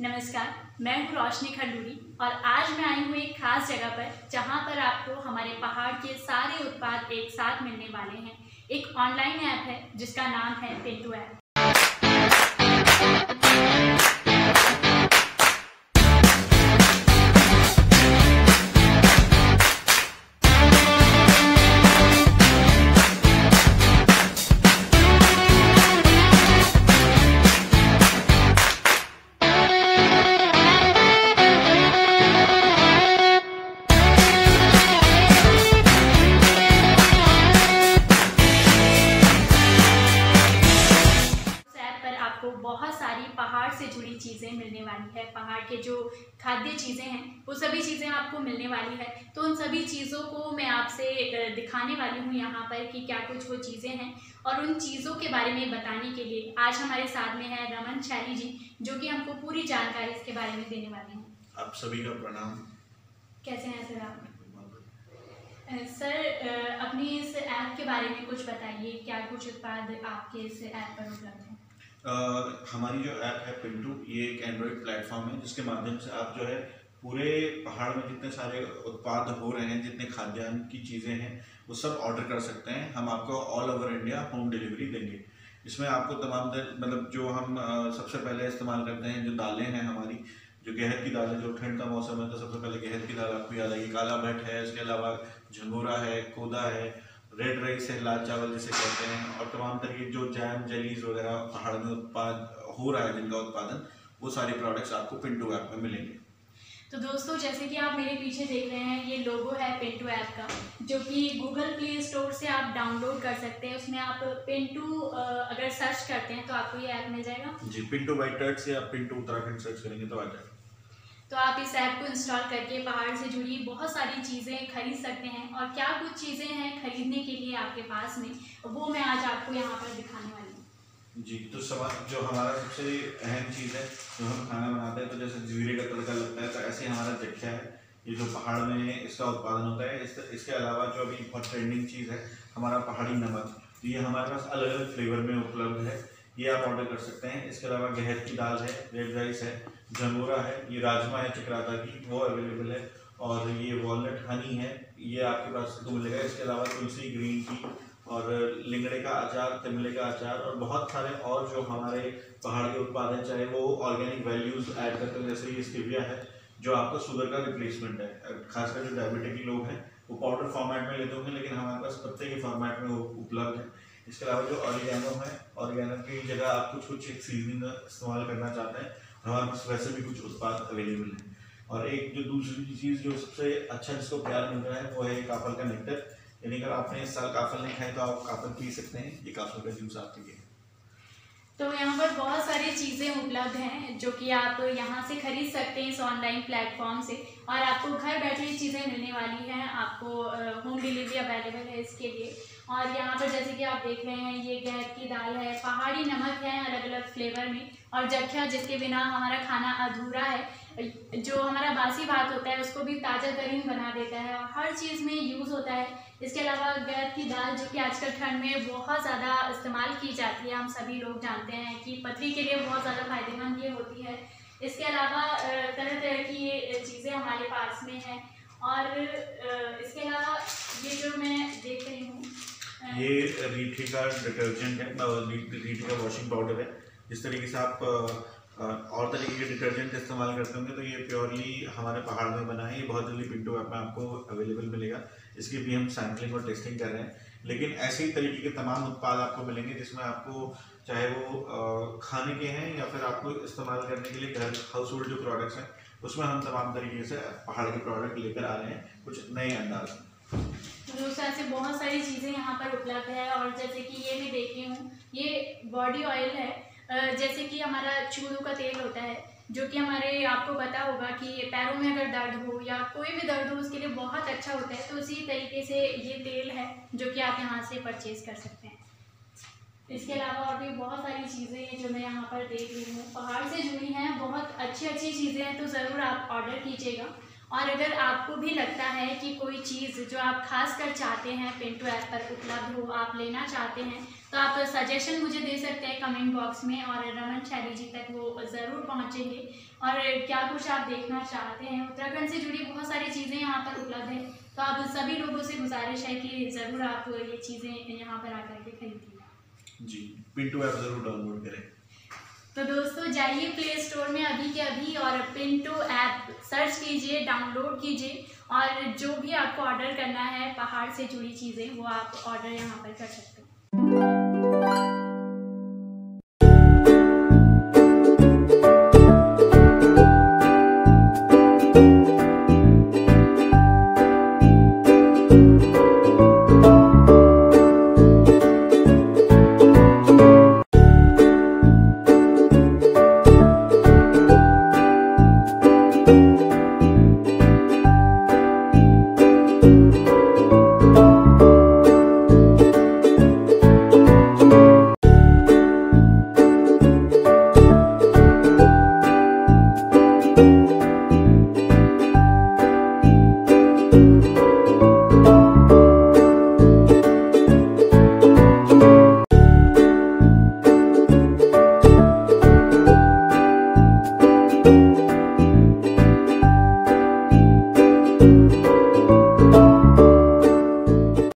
नमस्कार, मैं हूँ रोशनी खंडूरी और आज मैं आई हूँ एक खास जगह पर जहाँ पर आपको हमारे पहाड़ के सारे उत्पाद एक साथ मिलने वाले हैं। एक ऑनलाइन ऐप है जिसका नाम है पिंटू ऐप। आपको बहुत सारी पहाड़ से जुड़ी चीज़ें मिलने वाली है। पहाड़ के जो खाद्य चीज़ें हैं वो सभी चीज़ें आपको मिलने वाली है। तो उन सभी चीज़ों को मैं आपसे दिखाने वाली हूँ यहाँ पर कि क्या कुछ वो चीज़ें हैं, और उन चीज़ों के बारे में बताने के लिए आज हमारे साथ में है रमन शैली जी, जो कि हमको पूरी जानकारी इसके बारे में देने वाले हैं। आप सभी का प्रणाम। कैसे हैं सर आप? सर अपनी इस ऐप के बारे में कुछ बताइए, क्या कुछ उत्पाद आपके इस ऐप पर उपलब्ध हैं? हमारी जो ऐप है पिंटू, ये एक एंड्रॉयड प्लेटफॉर्म है जिसके माध्यम से आप जो है पूरे पहाड़ में जितने सारे उत्पाद हो रहे हैं, जितने खाद्यान्न की चीज़ें हैं, वो सब ऑर्डर कर सकते हैं। हम आपको all over India home delivery देंगे। इसमें आपको तमाम मतलब जो हम सबसे पहले इस्तेमाल करते हैं, जो दालें हैं हमारी, जो गेहूं की दाल है, जो ठंड का मौसम है तो सबसे पहले गेहूं की दाल आपको याद आएगी। काला भट्ट है, इसके अलावा झंगोरा है, कोदा है, रेड राइस है, लाल चावल जिसे कहते हैं, और तमाम तरह की जो जैम जेलीज वगैरह पहाड़ में उत्पाद हो रहा है जिनका उत्पादन, वो सारे प्रोडक्ट्स आपको पिंटू ऐप में मिलेंगे। तो दोस्तों, जैसे कि आप मेरे पीछे देख रहे हैं, ये लोगो है पिंटू ऐप का, जो कि गूगल प्ले स्टोर से आप डाउनलोड कर सकते हैं। उसमें आप पिंटू अगर सर्च करते हैं तो आपको ये ऐप मिल जाएगा जी। पिंटू बाई टर्ट्स या पिंटू उत्तराखंड सर्च करेंगे तो आ जाएगा। तो आप इस ऐप को इंस्टॉल करके पहाड़ से जुड़ी बहुत सारी चीज़ें खरीद सकते हैं। और क्या कुछ चीज़ें हैं खरीदने के लिए आपके पास में, वो मैं आज आपको यहाँ पर दिखाने वाली हूँ। जी। तो सवाल जो हमारा सबसे अहम चीज़ है, जो हम खाना बनाते हैं, तो जैसे जीरे का तड़का लगता है, तो ऐसे हमारा जख्या है, ये जो पहाड़ में इसका उत्पादन होता है। इसके अलावा जो अभी बहुत ट्रेंडिंग चीज़ है, हमारा पहाड़ी नमक, ये हमारे पास अलग अलग फ्लेवर में उपलब्ध है, ये आप ऑर्डर कर सकते हैं। इसके अलावा गेहूं की दाल है, रेड राइस है, झंगोरा है, ये राजमा है चक्राता की, वो अवेलेबल है, और ये वॉलनट हनी है, ये आपके पास तो मिलेगा। इसके अलावा तुलसी ग्रीन टी और लिंगड़े का अचार, तिमले का अचार, और बहुत सारे और जो हमारे पहाड़ के उत्पाद हैं, चाहे वो ऑर्गेनिक वैल्यूज़ ऐड करते हैं, जैसे ये स्टीविया है जो आपका शुगर का रिप्लेसमेंट है। खासकर जो डायबिटिक लोग हैं वो पाउडर फॉर्मेट में लेते होंगे, लेकिन हमारे पास पत्ते के फॉर्मेट में उपलब्ध है। इसके अलावा जो ऑरिगेनो है, ऑरिगेनो की जगह आप कुछ एक सीजनिंग इस्तेमाल करना चाहते हैं, हमारे पास वैसे भी कुछ उत्पाद अवेलेबल हैं। और एक जो दूसरी चीज़ जो सबसे अच्छा जिसको प्यार मिल रहा है, वो है काफल का नेक्टर। यानी अगर आपने इस साल काफल नहीं खाए तो आप काफल पी सकते हैं, ये काफल का जूस आप पीजिए। तो यहाँ पर बहुत सारी चीज़ें उपलब्ध हैं जो कि आप यहाँ से खरीद सकते हैं इस ऑनलाइन प्लेटफॉर्म से, और आपको घर बैठे ये चीज़ें मिलने वाली हैं। आपको होम डिलीवरी अवेलेबल है इसके लिए। और यहाँ पर जैसे कि आप देख रहे हैं, ये गेहूं की दाल है, पहाड़ी नमक है अलग अलग फ्लेवर में, और जख्या जिसके बिना हमारा खाना अधूरा है, जो हमारा बासी भात होता है उसको भी ताज़ा तरीन बना देता है और हर चीज़ में यूज़ होता है। इसके अलावा गेहूं की दाल, जो कि आजकल ठंड में बहुत ज़्यादा इस्तेमाल की जाती है, हम सभी लोग जानते हैं कि पथरी के लिए बहुत ज़्यादा फायदेमंद ये होती है। इसके अलावा तरह तरह की ये चीज़ें हमारे पास में हैं। और इसके अलावा ये जो मैं देख रही हूँ, ये रीठी का डिटर्जेंट है, रीठी का वॉशिंग पाउडर है। जिस तरीके से आप और तरीके के डिटर्जेंट इस्तेमाल करते होंगे, तो ये प्योरली हमारे पहाड़ में बना है। ये बहुत जल्दी पिंटू ऐप में आपको अवेलेबल मिलेगा। इसकी भी हम सैम्पलिंग और टेस्टिंग कर रहे हैं, लेकिन ऐसे ही तरीके के तमाम उत्पाद आपको मिलेंगे जिसमें आपको, चाहे वो खाने के हैं या फिर आपको इस्तेमाल करने के लिए घर हाउस होल्ड जो प्रोडक्ट्स हैं, उसमें हम तमाम तरीके से पहाड़ के प्रोडक्ट लेकर आ रहे हैं, कुछ नए अंदाज में। तो उस तरह से बहुत सारी चीज़ें यहाँ पर उपलब्ध है। और जैसे कि ये मैं देख रही हूँ, ये बॉडी ऑयल है, जैसे कि हमारा चूरू का तेल होता है, जो कि हमारे, आपको पता होगा कि पैरों में अगर दर्द हो या कोई भी दर्द हो उसके लिए बहुत अच्छा होता है। तो उसी तरीके से ये तेल है जो कि आप यहाँ से परचेज कर सकते हैं। इसके अलावा और भी बहुत सारी चीज़ें हैं जो मैं यहाँ पर देख रही हूँ, पहाड़ से जुड़ी हैं, बहुत अच्छी अच्छी चीज़ें हैं। तो ज़रूर आप ऑर्डर कीजिएगा। और अगर आपको भी लगता है कि कोई चीज़ जो आप खास कर चाहते हैं पिंटू ऐप पर उपलब्ध हो, आप लेना चाहते हैं, तो आप सजेशन मुझे दे सकते हैं कमेंट बॉक्स में और रमन शैली जी तक वो ज़रूर पहुंचेंगे। और क्या कुछ आप देखना चाहते हैं, उत्तराखंड से जुड़ी बहुत सारी चीज़ें यहाँ पर उपलब्ध हैं, तो आप सभी लोगों से गुजारिश है कि ज़रूर आप ये चीज़ें यहाँ पर आकर के खरीदिए। जी, पिंटू ऐप ज़रूर डाउनलोड करें। तो दोस्तों जाइए प्ले स्टोर में अभी के अभी और पिंटू ऐप सर्च कीजिए, डाउनलोड कीजिए और जो भी आपको ऑर्डर करना है पहाड़ से जुड़ी चीज़ें वो आप ऑर्डर यहाँ पर कर सकते हैं।